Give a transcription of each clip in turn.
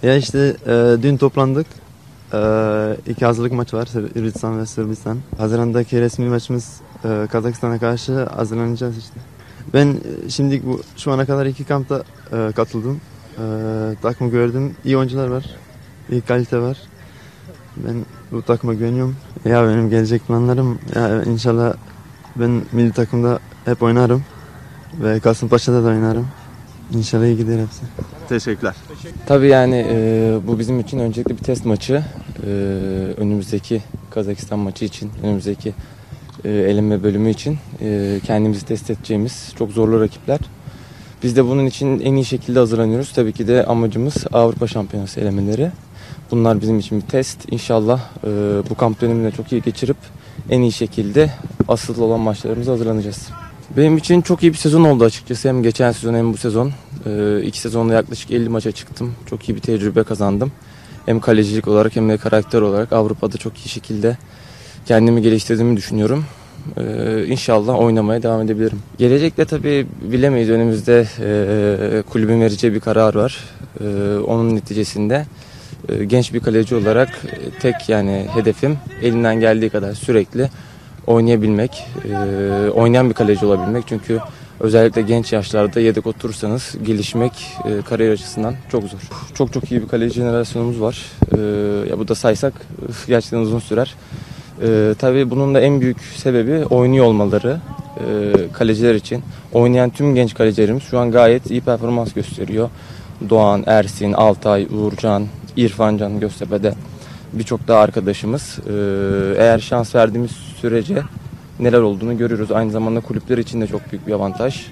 Ya işte dün toplandık. İki hazırlık maçı var, Hırvatistan ve Sırbistan. Haziran'daki resmi maçımız Kazakistan'a karşı hazırlanacağız işte. Ben şimdi şu ana kadar iki kampta katıldım. Takımı gördüm, iyi oyuncular var, iyi kalite var. Ben bu takıma güveniyorum. Ya benim gelecek planlarım, ya inşallah ben milli takımda hep oynarım ve Kasımpaşa'da da oynarım. İnşallah iyi gider hepsi. Teşekkürler. Tabii yani bu bizim için öncelikle bir test maçı. Önümüzdeki Kazakistan maçı için, önümüzdeki eleme bölümü için kendimizi test edeceğimiz çok zorlu rakipler. Biz de bunun için en iyi şekilde hazırlanıyoruz. Tabii ki de amacımız Avrupa Şampiyonası elemeleri. Bunlar bizim için bir test. İnşallah bu kamp dönemini çok iyi geçirip en iyi şekilde asıl olan maçlarımıza hazırlanacağız. Benim için çok iyi bir sezon oldu açıkçası. Hem geçen sezon hem bu sezon. 2 sezonda yaklaşık 50 maça çıktım. Çok iyi bir tecrübe kazandım. Hem kalecilik olarak hem de karakter olarak Avrupa'da çok iyi şekilde kendimi geliştirdiğimi düşünüyorum. İnşallah oynamaya devam edebilirim. Gelecekte tabii bilemeyiz. Önümüzde kulübün vereceği bir karar var. Onun neticesinde genç bir kaleci olarak tek yani hedefim elinden geldiği kadar sürekli oynayabilmek, oynayan bir kaleci olabilmek. Çünkü özellikle genç yaşlarda yedek oturursanız gelişmek kariyer açısından çok zor. Çok iyi bir kaleci jenerasyonumuz var. Ya bu da saysak gerçekten uzun sürer. Tabii bunun da en büyük sebebi oynuyor olmaları kaleciler için. Oynayan tüm genç kalecilerimiz şu an gayet iyi performans gösteriyor. Doğan, Ersin, Altay, Uğurcan, İrfan Can Göztepe'de birçok daha arkadaşımız. Eğer şans verdiğimiz sürece neler olduğunu görüyoruz. Aynı zamanda kulüpler için de çok büyük bir avantaj.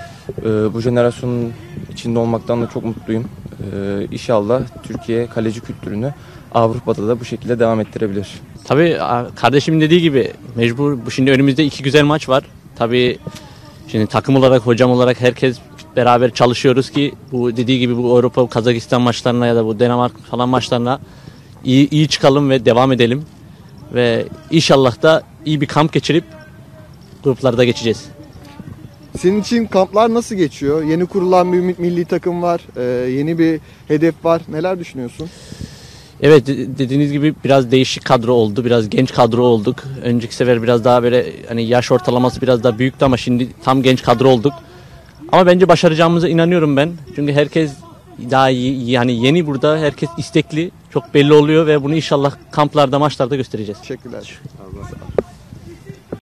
Bu jenerasyonun içinde olmaktan da çok mutluyum. İnşallah Türkiye kaleci kültürünü Avrupa'da da bu şekilde devam ettirebilir. Tabii kardeşimin dediği gibi mecbur. Şimdi önümüzde 2 güzel maç var. Tabii şimdi takım olarak, hocam olarak herkes beraber çalışıyoruz ki bu dediği gibi bu Avrupa, Kazakistan maçlarına ya da bu Danimarka falan maçlarına iyi çıkalım ve devam edelim. Ve inşallah da iyi bir kamp geçirip gruplarda geçeceğiz. Senin için kamplar nasıl geçiyor? Yeni kurulan bir milli takım var. Yeni bir hedef var. Neler düşünüyorsun? Evet, dediğiniz gibi biraz değişik kadro oldu. Biraz genç kadro olduk. Önceki sefer biraz daha böyle hani yaş ortalaması biraz daha büyüktü ama şimdi tam genç kadro olduk. Ama bence başaracağımıza inanıyorum ben. Çünkü herkes daha iyi, yani yeni burada, herkes istekli. Çok belli oluyor ve bunu inşallah kamplarda, maçlarda göstereceğiz. Teşekkürler.